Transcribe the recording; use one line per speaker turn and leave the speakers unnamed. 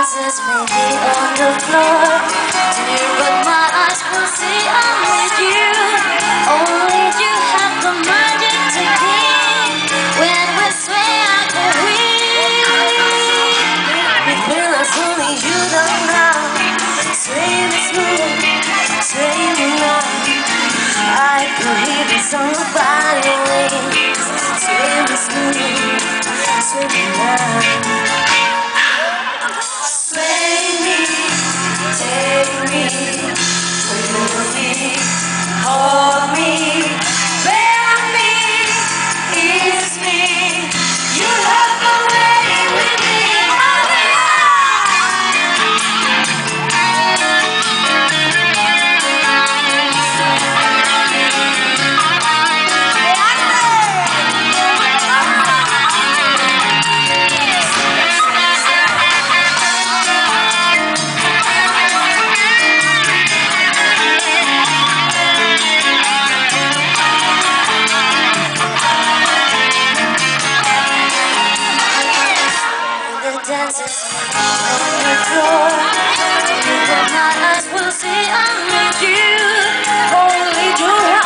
dances may be on the floor, dear, but my eyes will see I'm with you. Only you have the magic to keep. When we sway, I can weep. With pillows only you don't know. Sway me smooth, sway me long. I can hear the song about your wings. Sway me smooth, sway me long. Take me, hold me, hold me, bear me, ease me. You have the way with me. Dances on the floor, but my eyes will see I'm with you. Only you.